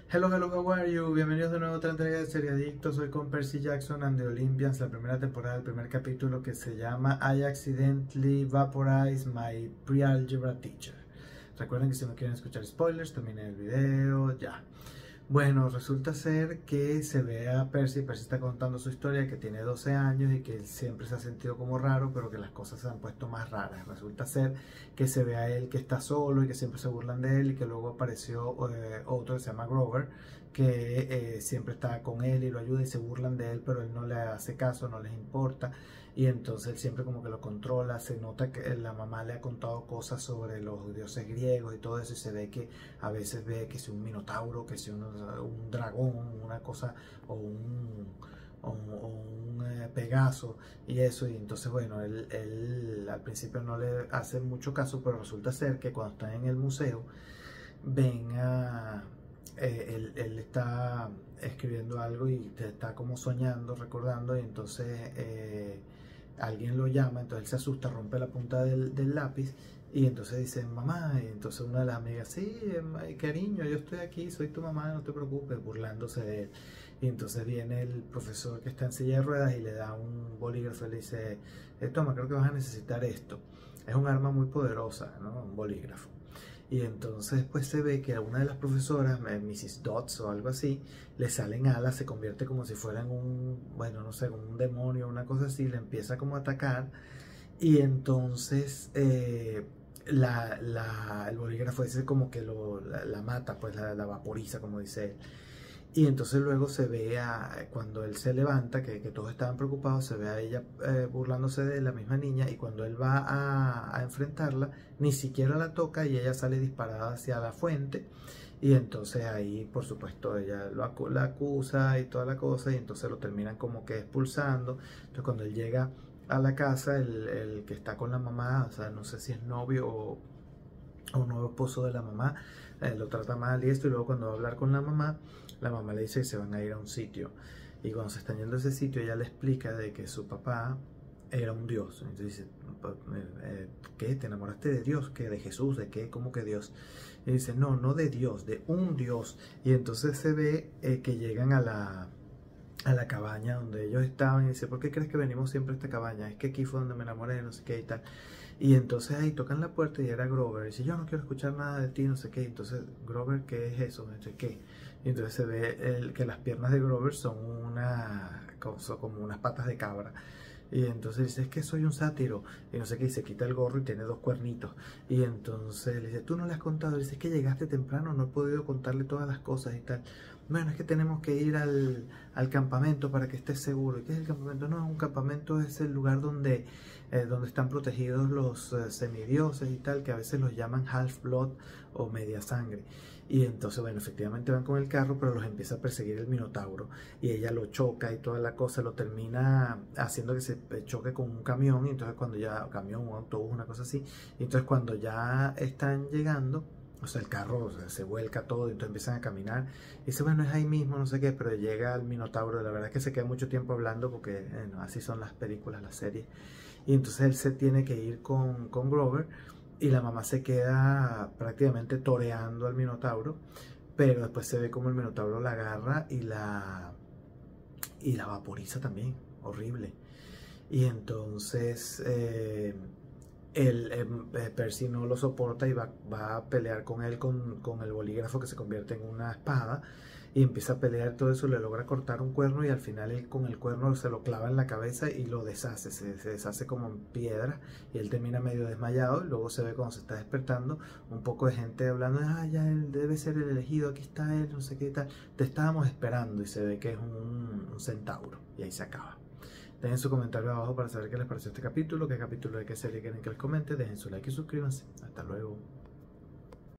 Hello, hello, how are you? Bienvenidos de nuevo a otra entrega de Seriadicto. Soy con Percy Jackson and the Olympians, la primera temporada, el primer capítulo que se llama I Accidentally Vaporized My Pre-Algebra Teacher. Recuerden que si no quieren escuchar spoilers, terminen el video ya. Bueno, resulta ser que se ve a Percy está contando su historia, que tiene 12 años y que él siempre se ha sentido como raro, pero que las cosas se han puesto más raras. Resulta ser que se ve a él que está solo y que siempre se burlan de él y que luego apareció otro que se llama Grover, que siempre está con él y lo ayuda y se burlan de él, pero él no le hace caso, no les importa. Y entonces él siempre como que lo controla, se nota que la mamá le ha contado cosas sobre los dioses griegos y todo eso, y se ve que a veces ve que si un minotauro, que si un dragón, una cosa, o un Pegaso y eso, y entonces bueno, él al principio no le hace mucho caso, pero resulta ser que cuando están en el museo, ven a... él está escribiendo algo y está como soñando, recordando, y entonces alguien lo llama, entonces él se asusta, rompe la punta del lápiz y entonces dice mamá, y entonces una de las amigas, sí, cariño, yo estoy aquí, soy tu mamá, no te preocupes, burlándose de él. Y entonces viene el profesor que está en silla de ruedas y le da un bolígrafo y le dice, toma, creo que vas a necesitar esto. Es un arma muy poderosa, ¿no? Un bolígrafo. Y entonces pues se ve que a una de las profesoras, Mrs. Dodds o algo así, le salen alas, se convierte como si fueran un, bueno, no sé, como un demonio, una cosa así, le empieza como a atacar y entonces el bolígrafo ese como que la mata, pues la vaporiza, como dice él. Y entonces luego se ve cuando él se levanta, que todos estaban preocupados, se ve a ella burlándose de la misma niña, y cuando él va a enfrentarla, ni siquiera la toca y ella sale disparada hacia la fuente. Y entonces ahí, por supuesto, ella la acusa y toda la cosa, y entonces lo terminan como que expulsando. Entonces cuando él llega a la casa, el que está con la mamá, o sea, no sé si es novio o nuevo esposo de la mamá, lo trata mal y esto, y luego cuando va a hablar con la mamá le dice que se van a ir a un sitio, y cuando se están yendo a ese sitio ella le explica de que su papá era un dios. Entonces dice, ¿qué? ¿Te enamoraste de Dios? ¿Qué? ¿De Jesús? ¿De qué? ¿Cómo que Dios? Y dice, no, no de Dios, de un Dios. Y entonces se ve que llegan a la cabaña donde ellos estaban, y dice, ¿por qué crees que venimos siempre a esta cabaña? Es que aquí fue donde me enamoré, no sé qué y tal. Y entonces ahí tocan la puerta y era Grover. Y dice, yo no quiero escuchar nada de ti, no sé qué. Entonces, Grover, ¿qué es eso? No sé qué. Y entonces se ve que las piernas de Grover son como unas patas de cabra. Y entonces dice, es que soy un sátiro. Y no sé qué, y se quita el gorro y tiene dos cuernitos. Y entonces le dice, tú no le has contado. Le dice, es que llegaste temprano, no he podido contarle todas las cosas y tal. Bueno, es que tenemos que ir al campamento para que estés seguro. ¿Y qué es el campamento? No, un campamento es el lugar donde están protegidos los semidioses y tal, que a veces los llaman half-blood o media sangre. Y entonces, bueno, efectivamente van con el carro, pero los empieza a perseguir el minotauro, y ella lo choca y toda la cosa, lo termina haciendo que se choque con un camión. Y entonces cuando ya, camión, un autobús, una cosa así, y entonces cuando ya están llegando, o sea, el carro, o sea, se vuelca todo y entonces empiezan a caminar. Y dice, bueno, es ahí mismo, no sé qué, pero llega el minotauro. La verdad es que se queda mucho tiempo hablando porque así son las películas, las series. Y entonces él se tiene que ir con Grover, y la mamá se queda prácticamente toreando al minotauro, pero después se ve como el minotauro la agarra y la vaporiza también, horrible. Y entonces Percy no lo soporta y va a pelear con él con el bolígrafo, que se convierte en una espada, y empieza a pelear todo eso, le logra cortar un cuerno, y al final él con el cuerno se lo clava en la cabeza y lo deshace, se deshace como en piedra, y él termina medio desmayado. Y luego se ve cuando se está despertando un poco de gente hablando, ya él debe ser el elegido, aquí está él, no sé qué tal, te estábamos esperando, y se ve que es un centauro, y ahí se acaba. Dejen su comentario abajo para saber qué les pareció este capítulo, qué capítulo de qué serie quieren que les comente. Dejen su like y suscríbanse. Hasta luego.